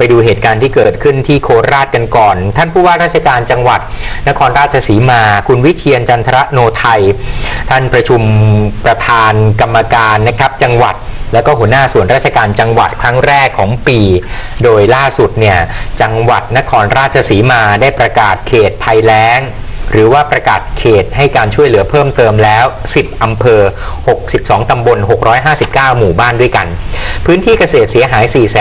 ไปดูเหตุการณ์ที่เกิดขึ้นที่โคราชกันก่อนท่านผู้ว่าราชการจังหวัดนครราชสีมาคุณวิเชียรจันทรโนไทยท่านประชุมประธานกรรมการนะครับจังหวัดแล้วก็หัวหน้าส่วนราชการจังหวัดครั้งแรกของปีโดยล่าสุดเนี่ยจังหวัดนครราชสีมาได้ประกาศเขตภัยแล้งหรือว่าประกาศเขตให้การช่วยเหลือเพิ่มเติมแล้ว10อำเภอ62ตำบล659หมู่บ้านด้วยกันพื้นที่เกษตรเสียหาย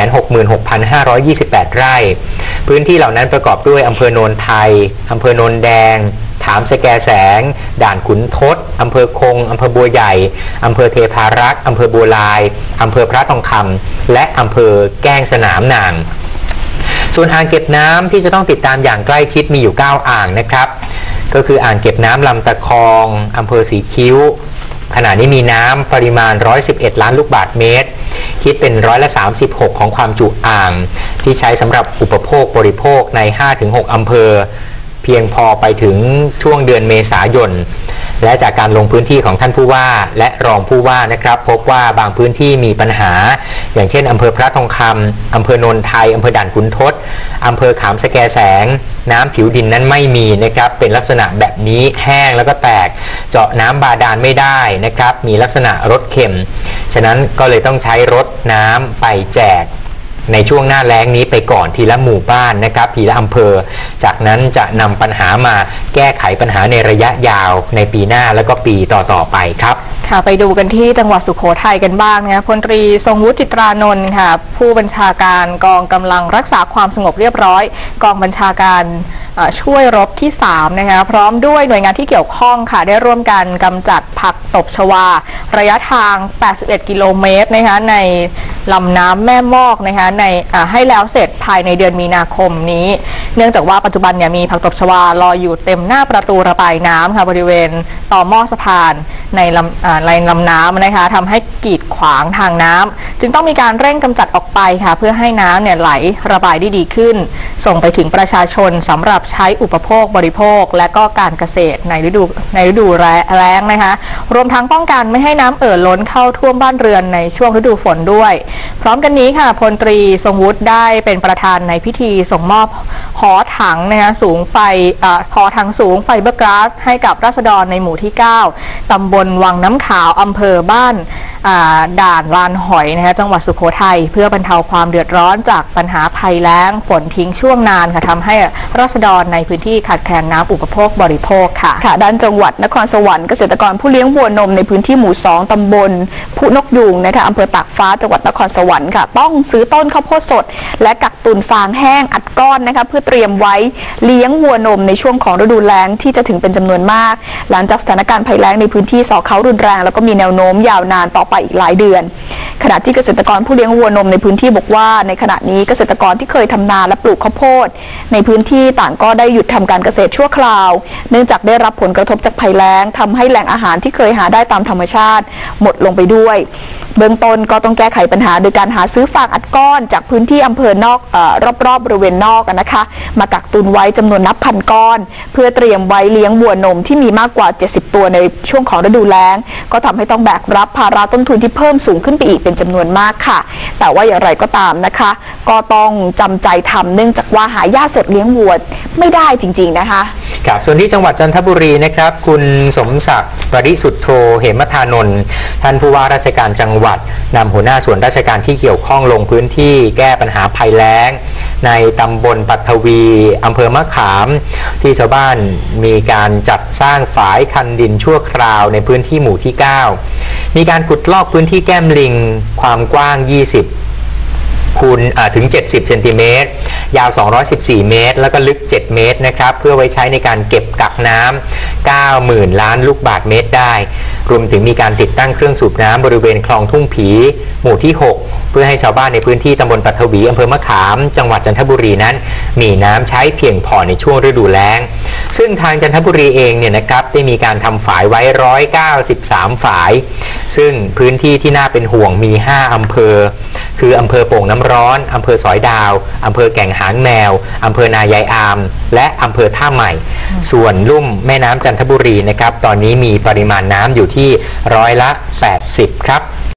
466,528 ไร่พื้นที่เหล่านั้นประกอบด้วยอำเภอโนนไทยอำเภอโนนแดงถามสแกแสงด่านขุนทดอำเภอคงอำเภอบัวใหญ่อำเภอเทพารักษ์อำเภอบัวลายอำเภอพระทองคำและอำเภอแก้งสนามนางส่วนอ่างเก็บน้ำที่จะต้องติดตามอย่างใกล้ชิดมีอยู่9อ่างนะครับก็คืออ่างเก็บน้ำลำตะคองอำเภอสีคิ้วขณะนี้มีน้ำปริมาณ111ล้านลูกบาศก์เมตรคิดเป็น36%ของความจุอ่างที่ใช้สำหรับอุปโภคบริโภคใน 5-6 อำเภอเพียงพอไปถึงช่วงเดือนเมษายนและจากการลงพื้นที่ของท่านผู้ว่าและรองผู้ว่านะครับพบว่าบางพื้นที่มีปัญหาอย่างเช่นอำเภอพระทองคำอำเภอโนนไทยอำเภอด่านขุนทดอำเภอขามสแกแสงน้ำผิวดินนั้นไม่มีนะครับเป็นลักษณะแบบนี้แห้งแล้วก็แตกเจาะน้ำบาดาลไม่ได้นะครับมีลักษณะรสเค็มฉะนั้นก็เลยต้องใช้รถน้ำไปแจกในช่วงหน้าแล้งนี้ไปก่อนทีละหมู่บ้านนะครับทีละอำเภอจากนั้นจะนำปัญหามาแก้ไขปัญหาในระยะยาวในปีหน้าแล้วก็ปีต่อไปครับค่ะไปดูกันที่จังหวัดสุโขทัยกันบ้างนะคะพลตรีทรงวุฒิจิตรานนท์ค่ะผู้บัญชาการกองกำลังรักษาความสงบเรียบร้อยกองบัญชาการช่วยรบที่3นะคะพร้อมด้วยหน่วยงานที่เกี่ยวข้องค่ะได้ร่วมกันกำจัดผักตบชวาระยะทาง81กิโลเมตรนะคะในลำน้ำแม่มอกนะคะในให้แล้วเสร็จภายในเดือนมีนาคมนี้เนื่องจากว่าปัจจุบันเนี่ยมีผักตบชวาลอยอยู่เต็มหน้าประตูระบายน้ำค่ะบริเวณต่อหม้อสะพานในลำน้ำนะคะทำให้กีดขวางทางน้ำจึงต้องมีการเร่งกำจัดออกไปค่ะเพื่อให้น้ำเนี่ยไหลระบายได้ดีขึ้นส่งไปถึงประชาชนสำหรับใช้อุปโภคบริโภคและก็การเกษตรในฤดูแล้งนะคะรวมทั้งป้องกันไม่ให้น้ำล้นเข้าท่วมบ้านเรือนในช่วงฤดูฝนด้วยพร้อมกันนี้ค่ะพลตรีทรงวุฒิได้เป็นประธานในพิธีส่งมอบหอถังนะคะสูงไฟหอถังสูงไฟเบอร์กลาสให้กับราษฎรในหมู่ที่9ตำบลวังน้ำขาวอำเภอบ้านด่านลานหอยนะคะจังหวัดสุโขทัยเพื่อบรรเทาความเดือดร้อนจากปัญหาภัยแล้งฝนทิ้งช่วงนานค่ะทำให้ราษฎรในพื้นที่ขาดแคลนน้ำอุปโภคบริโภคค่ะด้านจังหวัดนครสวรรค์เกษตรกรผู้เลี้ยงวัวนมในพื้นที่หมู่2ตำบลพุนกยูงนะคะอำเภอตากฟ้าจังหวัดนครสวรรค์ค่ะต้องซื้อต้นข้าวโพดสดและกักตุนฟางแห้งอัดก้อนนะคะเพื่อเตรียมไว้เลี้ยงวัวนมในช่วงของฤดูแล้งที่จะถึงเป็นจำนวนมากหลังจากสถานการณ์ภัยแล้งในพื้นที่เขารุนแรงแล้วก็มีแนวโน้มยาวนานต่อไปอีกหลายเดือนขณะที่เกษตรกรผู้เลี้ยงวัวนมในพื้นที่บอกว่าในขณะนี้เกษตรกรที่เคยทำนาและปลูกข้าวโพดในพื้นที่ต่างก็ได้หยุดทำการเกษตรชั่วคราวเนื่องจากได้รับผลกระทบจากภัยแล้งทำให้แหล่งอาหารที่เคยหาได้ตามธรรมชาติหมดลงไปด้วยเบื้องต้นก็ต้องแก้ไขปัญหาโดยการหาซื้อฟางอัดก้อนจากพื้นที่อำเภอนอกรอบๆบริเวณนอกนะคะมากักตุนไว้จำนวนนับพันก้อนเพื่อเตรียมไว้เลี้ยงวัวนมที่มีมากกว่า70ตัวในช่วงของฤดูแล้งก็ทำให้ต้องแบกรับภาระต้นทุนที่เพิ่มสูงขึ้นไปอีกเป็นจำนวนมากค่ะแต่ว่าอย่างไรก็ตามนะคะก็ต้องจำใจทำเนื่องจากว่าหาหญ้าสดเลี้ยงวัวไม่ได้จริงๆนะคะครับส่วนที่จังหวัดจันทบุรีนะครับคุณสมศักดิ์ปริสุทธโธเหมธานนท์ท่านผู้ว่าราชการจังหวัดนำหัวหน้าส่วนราชการที่เกี่ยวข้องลงพื้นที่แก้ปัญหาภัยแล้งในตำบลปัทวีอำเภอมะขามที่ชาวบ้านมีการจัดสร้างฝายคันดินชั่วคราวในพื้นที่หมู่ที่9มีการขุดลอกพื้นที่แก้มลิงความกว้าง20 คูณถึง70เซนติเมตรยาว214เมตรแล้วก็ลึก7เมตรนะครับเพื่อไว้ใช้ในการเก็บกักน้ำ 90,000 ล้านลูกบาศก์เมตรได้รวมถึงมีการติดตั้งเครื่องสูบน้ำบริเวณคลองทุ่งผีหมู่ที่6เพื่อให้ชาวบ้านในพื้นที่ตำบลปัทวีอำเภอมะขามจังหวัดจันทบุรีนั้นมีน้ำใช้เพียงพอในช่วงฤดูแล้งซึ่งทางจันทบุรีเองเนี่ยนะครับได้มีการทำฝายไว้193ฝายซึ่งพื้นที่ที่น่าเป็นห่วงมี5อำเภอคืออำเภอโป่งน้ำร้อนอำเภอสอยดาวอำเภอแก่งหางแมวอำเภอนายายอามและอำเภอท่าใหม่ส่วนลุ่มแม่น้ำจันทบุรีนะครับตอนนี้มีปริมาณน้ำอยู่ที่80%ครับ